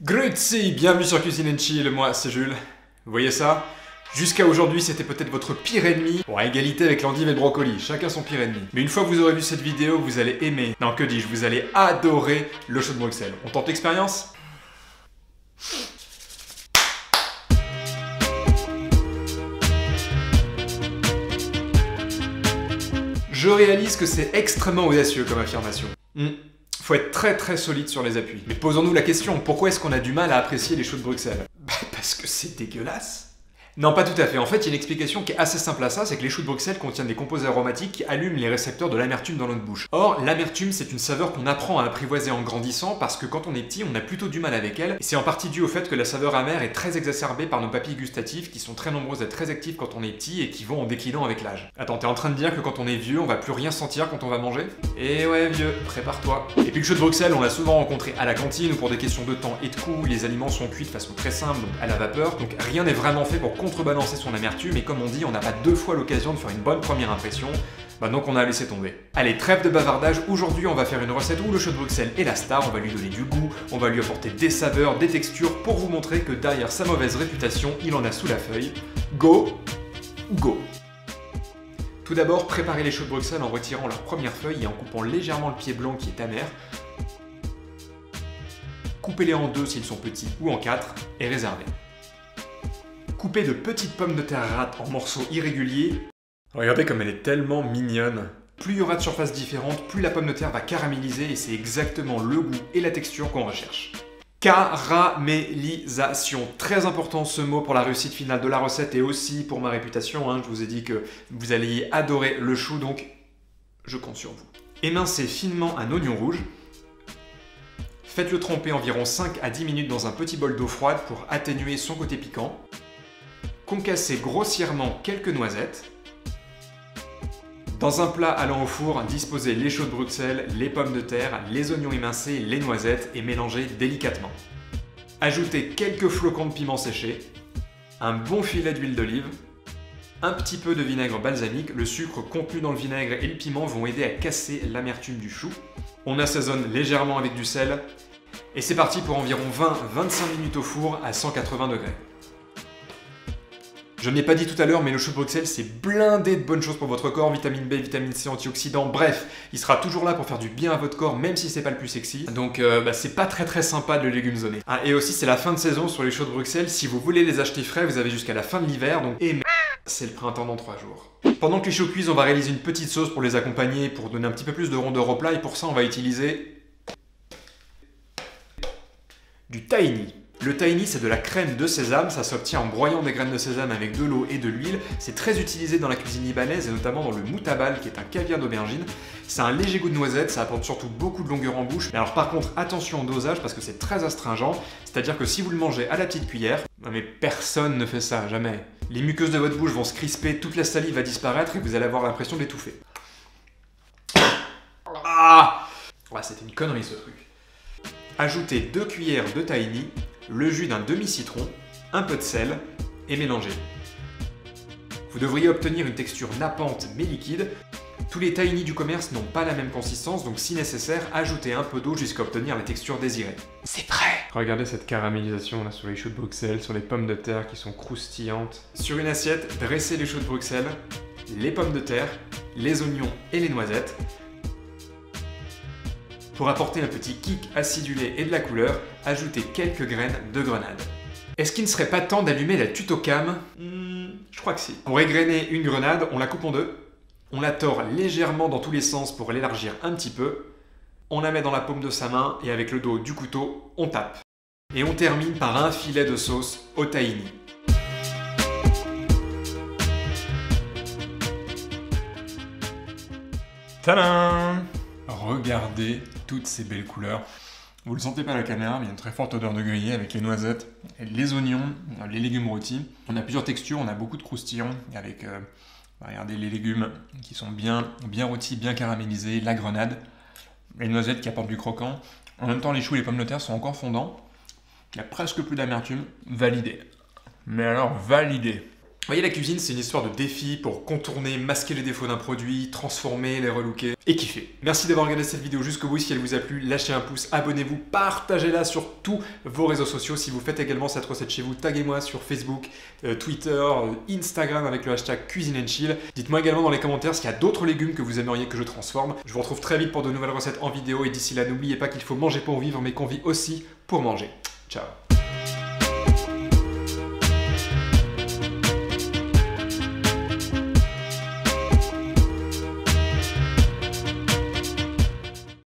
Grüezi, bienvenue sur Cuisine & Chill, moi c'est Jules. Vous voyez ça? Jusqu'à aujourd'hui, c'était peut-être votre pire ennemi. Bon, à égalité avec l'endive et le brocoli, chacun son pire ennemi. Mais une fois que vous aurez vu cette vidéo, vous allez aimer, non que dis-je, vous allez adorer le chaud de Bruxelles. On tente l'expérience? Je réalise que c'est extrêmement audacieux comme affirmation. Faut être très solide sur les appuis. Mais posons-nous la question, pourquoi est-ce qu'on a du mal à apprécier les chauds de Bruxelles? Bah parce que c'est dégueulasse. Non, pas tout à fait. En fait, il y a une explication qui est assez simple à ça, c'est que les choux de Bruxelles contiennent des composés aromatiques qui allument les récepteurs de l'amertume dans notre bouche. Or, l'amertume, c'est une saveur qu'on apprend à apprivoiser en grandissant parce que quand on est petit, on a plutôt du mal avec elle. Et c'est en partie dû au fait que la saveur amère est très exacerbée par nos papilles gustatives qui sont très nombreuses et très actives quand on est petit et qui vont en déclinant avec l'âge. Attends, t'es en train de dire que quand on est vieux, on va plus rien sentir quand on va manger? Eh ouais, vieux, prépare-toi. Et puis le chaud de Bruxelles, on l'a souvent rencontré à la cantine ou pour des questions de temps et de coût, les aliments sont cuits de façon très simple, donc à la vapeur, donc rien n'est vraiment fait pour contrebalancer son amertume, et comme on dit, on n'a pas deux fois l'occasion de faire une bonne première impression, donc on a laissé tomber. Allez, trêve de bavardage, aujourd'hui on va faire une recette où le chaud de Bruxelles est la star, on va lui donner du goût, on va lui apporter des saveurs, des textures, pour vous montrer que derrière sa mauvaise réputation, il en a sous la feuille. Go! Go! Tout d'abord, préparez les chauds de Bruxelles en retirant leurs premières feuilles et en coupant légèrement le pied blanc qui est amer. Coupez-les en deux s'ils sont petits ou en quatre et réservez. Coupez de petites pommes de terre rates en morceaux irréguliers. Regardez comme elle est tellement mignonne. Plus il y aura de surfaces différentes, plus la pomme de terre va caraméliser et c'est exactement le goût et la texture qu'on recherche. Caramélisation. Très important ce mot pour la réussite finale de la recette et aussi pour ma réputation. Je vous ai dit que vous alliez adorer le chou, donc je compte sur vous. Émincez finement un oignon rouge. Faites-le tremper environ 5 à 10 minutes dans un petit bol d'eau froide pour atténuer son côté piquant. Concassez grossièrement quelques noisettes. Dans un plat allant au four, disposez les chauds de Bruxelles, les pommes de terre, les oignons émincés, les noisettes et mélangez délicatement. Ajoutez quelques flocons de piment séché, un bon filet d'huile d'olive, un petit peu de vinaigre balsamique. Le sucre contenu dans le vinaigre et le piment vont aider à casser l'amertume du chou. On assaisonne légèrement avec du sel et c'est parti pour environ 20-25 minutes au four à 180 degrés. Je ne l'ai pas dit tout à l'heure, mais le chaud de Bruxelles, c'est blindé de bonnes choses pour votre corps, vitamine B, vitamine C, antioxydants, bref, il sera toujours là pour faire du bien à votre corps, même si c'est pas le plus sexy. Donc c'est pas très sympa de le légumes-zoner. Et aussi, c'est la fin de saison sur les chauds de Bruxelles, si vous voulez les acheter frais, vous avez jusqu'à la fin de l'hiver, donc c'est le printemps dans 3 jours. Pendant que les chauds cuisent, on va réaliser une petite sauce pour les accompagner, pour donner un petit peu plus de rondeur au plat, et pour ça, on va utiliser du tahini. Le tahini, c'est de la crème de sésame, ça s'obtient en broyant des graines de sésame avec de l'eau et de l'huile. C'est très utilisé dans la cuisine libanaise et notamment dans le moutabal qui est un caviar d'aubergine. C'est un léger goût de noisette, ça apporte surtout beaucoup de longueur en bouche. Mais alors par contre, attention au dosage parce que c'est très astringent, c'est-à-dire que si vous le mangez à la petite cuillère, mais personne ne fait ça, jamais. Les muqueuses de votre bouche vont se crisper, toute la salive va disparaître et vous allez avoir l'impression d'étouffer. C'était une connerie ce truc. Ajoutez 2 cuillères de tahini, le jus d'un demi-citron, un peu de sel et mélangez. Vous devriez obtenir une texture nappante mais liquide. Tous les tahinis du commerce n'ont pas la même consistance, donc si nécessaire, ajoutez un peu d'eau jusqu'à obtenir la texture désirée. C'est prêt! Regardez cette caramélisation là sur les choux de Bruxelles, sur les pommes de terre qui sont croustillantes. Sur une assiette, dressez les choux de Bruxelles, les pommes de terre, les oignons et les noisettes. Pour apporter un petit kick acidulé et de la couleur, ajoutez quelques graines de grenade. Est-ce qu'il ne serait pas temps d'allumer la tutocam? Je crois que si. Pour égrener une grenade, on la coupe en deux, on la tord légèrement dans tous les sens pour l'élargir un petit peu, on la met dans la paume de sa main et avec le dos du couteau, on tape. Et on termine par un filet de sauce au tahini. Tadam! Regardez toutes ces belles couleurs. Vous le sentez pas à la caméra, mais il y a une très forte odeur de grillé avec les noisettes, les oignons, les légumes rôtis. On a plusieurs textures, on a beaucoup de croustillants avec, regardez les légumes qui sont bien rôtis, bien caramélisés, la grenade, les noisettes qui apportent du croquant. En même temps, les choux et les pommes de terre sont encore fondants. Il n'y a presque plus d'amertume. Validé. Mais alors validé. Vous voyez, la cuisine, c'est une histoire de défi pour contourner, masquer les défauts d'un produit, transformer, les relooker et kiffer. Merci d'avoir regardé cette vidéo jusqu'au bout. Si elle vous a plu, lâchez un pouce, abonnez-vous, partagez-la sur tous vos réseaux sociaux. Si vous faites également cette recette chez vous, taguez-moi sur Facebook, Twitter, Instagram avec le hashtag Cuisine and Chill. Dites-moi également dans les commentaires s'il y a d'autres légumes que vous aimeriez que je transforme. Je vous retrouve très vite pour de nouvelles recettes en vidéo et d'ici là, n'oubliez pas qu'il faut manger pour vivre mais qu'on vit aussi pour manger. Ciao.